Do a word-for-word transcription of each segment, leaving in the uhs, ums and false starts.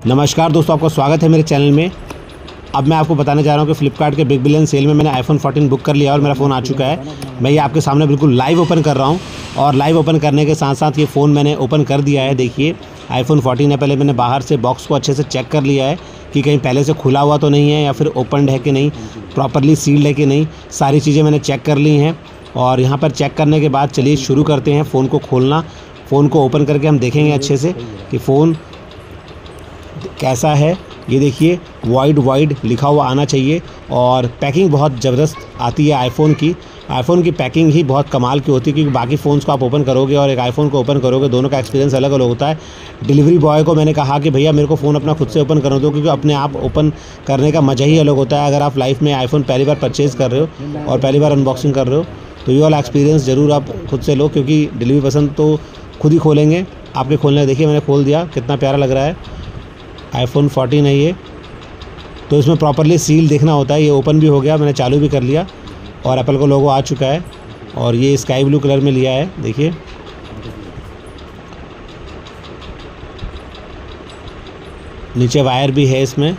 नमस्कार दोस्तों, आपका स्वागत है मेरे चैनल में। अब मैं आपको बताने जा रहा हूँ कि फ्लिपकार्ट के बिग बिलियन सेल में मैंने आईफोन फोर्टीन बुक कर लिया और मेरा फ़ोन आ चुका है। मैं ये आपके सामने बिल्कुल लाइव ओपन कर रहा हूँ और लाइव ओपन करने के साथ साथ ये फ़ोन मैंने ओपन कर दिया है। देखिए आईफोन फोर्टीन है। पहले मैंने बाहर से बॉक्स को अच्छे से चेक कर लिया है कि कहीं पहले से खुला हुआ तो नहीं है या फिर ओपनड है कि नहीं, प्रॉपरली सील्ड है कि नहीं। सारी चीज़ें मैंने चेक कर ली हैं और यहाँ पर चेक करने के बाद चलिए शुरू करते हैं फ़ोन को खोलना। फ़ोन को ओपन करके हम देखेंगे अच्छे से कि फ़ोन कैसा है। ये देखिए वाइड वाइड लिखा हुआ आना चाहिए और पैकिंग बहुत ज़बरदस्त आती है आईफ़ोन की। आईफ़ोन की पैकिंग ही बहुत कमाल की होती है क्योंकि बाकी फ़ोन्स को आप ओपन करोगे और एक आईफ़ोन को ओपन करोगे, दोनों का एक्सपीरियंस अलग अलग होता है। डिलीवरी बॉय को मैंने कहा कि भैया मेरे को फ़ोन अपना खुद से ओपन कर दो, क्योंकि अपने आप ओपन करने का मज़ा ही अलग होता है। अगर आप लाइफ में आईफ़ोन पहली बार परचेज़ कर रहे हो और पहली बार अनबॉक्सिंग कर रहे हो तो ये वाला एक्सपीरियंस ज़रूर आप खुद से लो, क्योंकि डिलीवरी पर्सन तो खुद ही खोलेंगे आपके खोलने। देखिए मैंने खोल दिया, कितना प्यारा लग रहा है। आईफोन फोर्टीन है ये, तो इसमें प्रॉपरली सील देखना होता है। ये ओपन भी हो गया, मैंने चालू भी कर लिया और एप्पल का लोगो आ चुका है और ये स्काई ब्लू कलर में लिया है। देखिए नीचे वायर भी है इसमें।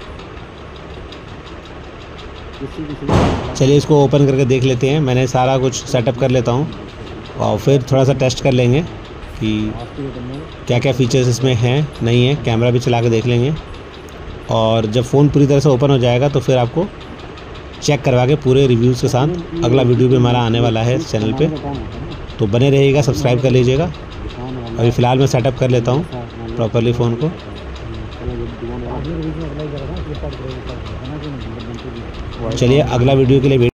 चलिए इसको ओपन करके देख लेते हैं। मैंने सारा कुछ सेटअप कर लेता हूँ और फिर थोड़ा सा टेस्ट कर लेंगे कि क्या क्या फ़ीचर्स इसमें हैं नहीं है। कैमरा भी चला के देख लेंगे और जब फ़ोन पूरी तरह से ओपन हो जाएगा तो फिर आपको चेक करवा के पूरे रिव्यूज़ के साथ अगला वीडियो भी हमारा आने वाला है इस चैनल पे, तो बने रहिएगा, सब्सक्राइब कर लीजिएगा। अभी फ़िलहाल मैं सेटअप कर लेता हूँ प्रॉपरली फ़ोन को। चलिए अगला वीडियो के लिए